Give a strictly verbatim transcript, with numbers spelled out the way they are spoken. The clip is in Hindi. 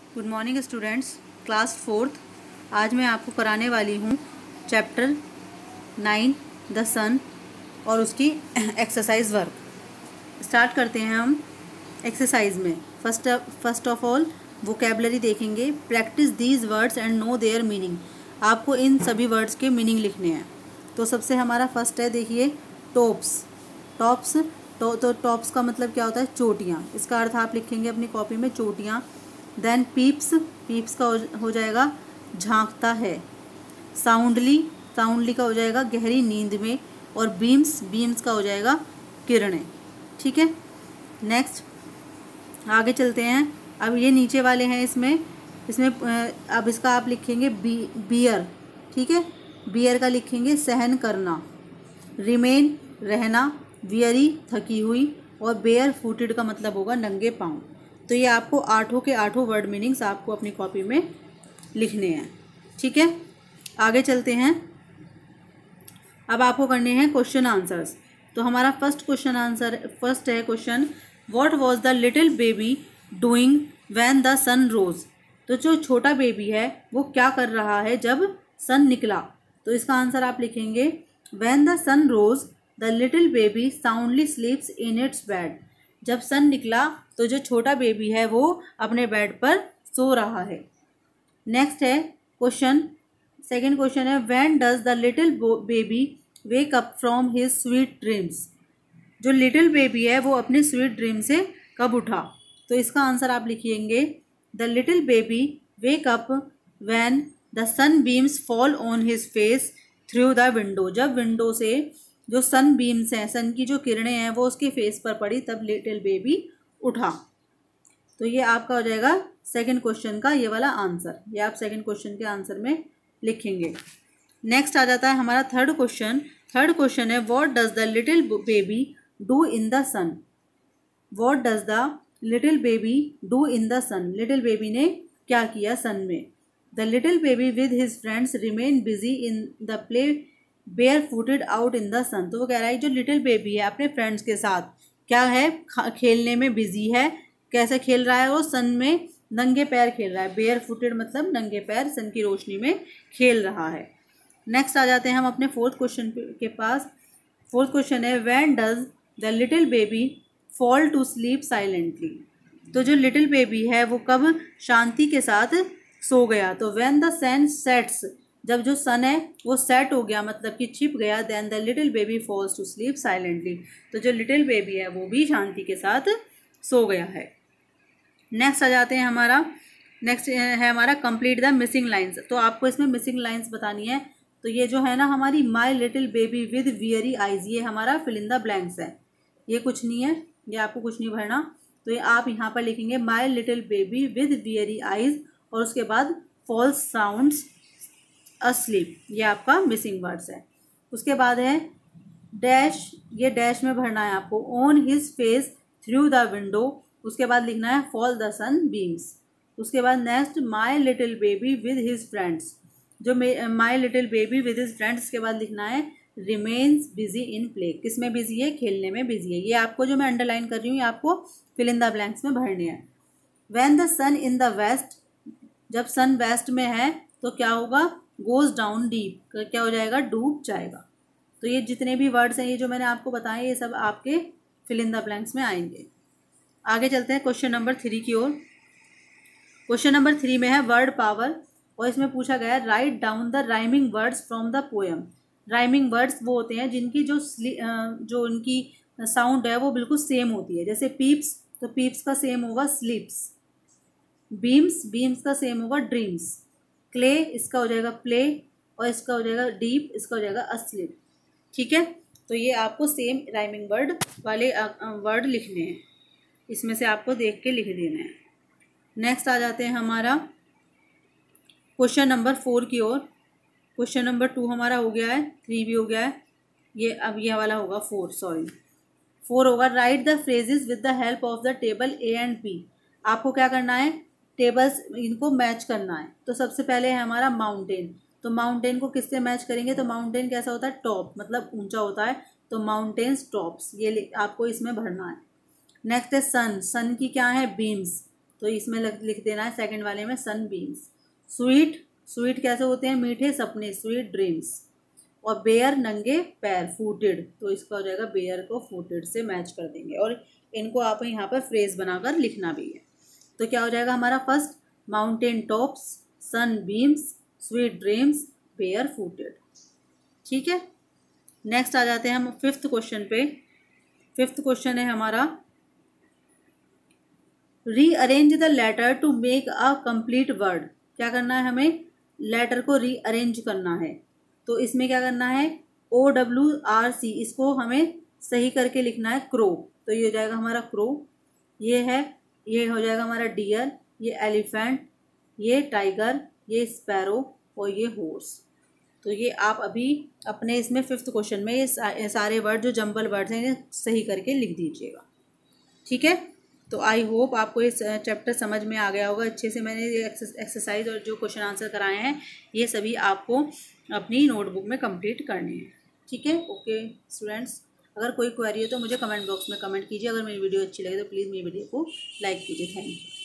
Good morning students, class fourth. आज मैं आपको कराने वाली हूँ चैप्टर नाइन द सन और उसकी एक्सरसाइज वर्क। स्टार्ट करते हैं हम एक्सरसाइज में। First first of all vocabulary देखेंगे। Practice these words and know their meaning. आपको इन सभी वर्ड्स के मीनिंग लिखने हैं। तो सबसे हमारा फर्स्ट है, देखिए टॉप्स। टॉप्स तो तो टॉप्स का मतलब क्या होता है? चोटियाँ। इसका अर्थ आप लिखेंगे अपनी कॉपी में, चोटियाँ। देन पीप्स, पीप्स का हो जाएगा झांकता है। साउंडली, साउंडली का हो जाएगा गहरी नींद में। और बीम्स, बीम्स का हो जाएगा किरणें। ठीक है, नेक्स्ट आगे चलते हैं। अब ये नीचे वाले हैं, इसमें इसमें अब इसका आप लिखेंगे बी बियर। ठीक है, बियर का लिखेंगे सहन करना। रिमेन रहना, वियरी थकी हुई, और बेयर फुटेड का मतलब होगा नंगे पाँव। तो ये आपको आठों के आठों वर्ड मीनिंग्स आपको अपनी कॉपी में लिखने हैं। ठीक है, आगे चलते हैं। अब आपको करने हैं क्वेश्चन आंसर्स। तो हमारा फर्स्ट क्वेश्चन आंसर फर्स्ट है question, what was the little baby doing when the sun rose. तो जो छोटा बेबी है वो क्या कर रहा है जब सन निकला। तो इसका आंसर आप लिखेंगे, when the sun rose the little baby soundly sleeps in its bed. जब सन निकला तो जो छोटा बेबी है वो अपने बेड पर सो रहा है। नेक्स्ट है क्वेश्चन, सेकंड क्वेश्चन है, when does the little baby wake up from his sweet dreams. जो लिटिल बेबी है वो अपने स्वीट ड्रीम से कब उठा। तो इसका आंसर आप लिखिएंगे, the little baby wake up when the sun beams fall on his face through the window. जब विंडो से जो सन बीम्स हैं, सन की जो किरणें हैं वो उसके फेस पर पड़ी, तब लिटिल बेबी उठा। तो ये आपका हो जाएगा सेकंड क्वेश्चन का ये वाला आंसर। ये आप सेकंड क्वेश्चन के आंसर में लिखेंगे। नेक्स्ट आ जाता है हमारा थर्ड क्वेश्चन। थर्ड क्वेश्चन है, what does the little baby do in the sun. What does the little baby do in the sun. Little baby ने क्या किया सन में। The little baby with his friends remain busy in the play bare footed out in the sun. तो वो कह रहा है जो लिटिल बेबी है अपने फ्रेंड्स के साथ क्या है, खेलने में बिजी है। कैसे खेल रहा है वो, सन में नंगे पैर खेल रहा है। बेयर फुटेड मतलब नंगे पैर, सन की रोशनी में खेल रहा है। नेक्स्ट आ जाते हैं हम अपने फोर्थ क्वेश्चन के पास। फोर्थ क्वेश्चन है, when does the little baby fall to sleep silently. तो जो लिटिल बेबी है वो कब शांति के साथ सो गया। तो व्हेन द सन सेट्स, जब जो सन है वो सेट हो गया मतलब कि छिप गया, then the little baby falls to sleep silently. तो जो लिटिल बेबी है वो भी शांति के साथ सो गया है। नेक्स्ट आ जाते हैं हमारा नेक्स्ट है हमारा कंप्लीट द मिसिंग लाइंस। तो आपको इसमें मिसिंग लाइंस बतानी है। तो ये जो है ना हमारी my little baby with weary eyes, ये हमारा फिल इन द ब्लैंक्स है। ये कुछ नहीं है, ये आपको कुछ नहीं भरना। तो ये आप यहाँ पर लिखेंगे my little baby with weary eyes, और उसके बाद फॉल्स साउंड्स अस्लीप, ये आपका मिसिंग वर्ड्स है। उसके बाद है डैश, ये डैश में भरना है आपको, on his face through the window. उसके बाद लिखना है फॉल द सन बीम्स। उसके बाद next my little baby with his friends, जो my little baby with his friends. इसके बाद लिखना है रिमेन्स बिजी इन प्ले। किस में बिजी है? खेलने में बिजी है। ये आपको जो मैं अंडरलाइन कर रही हूँ ये आपको फिल इन द ब्लैंक्स में भरने हैं। When the sun in the west, जब सन वेस्ट में है तो क्या होगा, गोज डाउन डीप, क्या हो जाएगा, डूब जाएगा। तो ये जितने भी वर्ड्स हैं ये जो मैंने आपको बताए ये सब आपके फिल इन द ब्लैंक्स में आएंगे। आगे चलते हैं क्वेश्चन नंबर थ्री की ओर। क्वेश्चन नंबर थ्री में है वर्ड पावर, और इसमें पूछा गया है write down the rhyming words from the poem. Rhyming words वो होते हैं जिनकी जो जो उनकी साउंड है वो बिल्कुल सेम होती है। जैसे पीप्स, तो पीप्स का सेम होगा स्लीप्स। बीम्स, बीम्स का सेम होगा ड्रीम्स। क्ले, इसका हो जाएगा प्ले, और इसका हो जाएगा डीप, इसका हो जाएगा अस्लीप। ठीक है, तो ये आपको सेम राइमिंग वर्ड वाले वर्ड लिखने हैं। इसमें से आपको देख के लिख देना है। नेक्स्ट आ जाते हैं हमारा क्वेश्चन नंबर फोर की ओर। क्वेश्चन नंबर टू हमारा हो गया है, थ्री भी हो गया है, ये अब ये वाला होगा फोर, सॉरी फोर होगा। Write the phrases with the help of the table A and B. आपको क्या करना है, टेबल्स इनको मैच करना है। तो सबसे पहले है हमारा माउंटेन। तो माउंटेन को किससे मैच करेंगे, तो माउंटेन कैसा होता है, टॉप, मतलब ऊंचा होता है। तो माउंटेन्स टॉप्स, ये आपको इसमें भरना है। नेक्स्ट है सन, सन की क्या है, बीम्स। तो इसमें लिख देना है सेकंड वाले में सनबीम्स। स्वीट, स्वीट कैसे होते हैं, मीठे सपने, स्वीट ड्रीम्स। और बेयर, नंगे पैर, फूटेड, तो इसका हो जाएगा बेयर को फूटेड से मैच कर देंगे। और इनको आप यहाँ पर फ्रेज बनाकर लिखना भी है। तो क्या हो जाएगा हमारा first, mountain tops, sun beams, sweet dreams, bare footed. ठीक है, नेक्स्ट आ जाते हैं हम फिफ्थ क्वेश्चन पे। फिफ्थ क्वेश्चन है हमारा, rearrange the letter to make a complete word. क्या करना है हमें, लेटर को रीअरेंज करना है। तो इसमें क्या करना है, ओ डब्ल्यू आर सी, इसको हमें सही करके लिखना है क्रो। तो ये हो जाएगा हमारा क्रो, ये है, ये हो जाएगा हमारा डियर, ये एलिफेंट, ये टाइगर, ये स्पैरो और ये हॉर्स। तो ये आप अभी अपने इसमें फिफ्थ क्वेश्चन में ये सारे वर्ड जो जंबल वर्ड्स हैं सही करके लिख दीजिएगा। ठीक है, तो आई होप आपको ये चैप्टर समझ में आ गया होगा अच्छे से। मैंने ये एक्सरसाइज और जो क्वेश्चन आंसर कराए हैं ये सभी आपको अपनी नोटबुक में कंप्लीट करने हैं। ठीक है, ओके स्टूडेंट्स, अगर कोई क्वेरी है तो मुझे कमेंट बॉक्स में कमेंट कीजिए। अगर मेरी वीडियो अच्छी लगे तो प्लीज़ मेरी वीडियो को लाइक कीजिए। Thank you.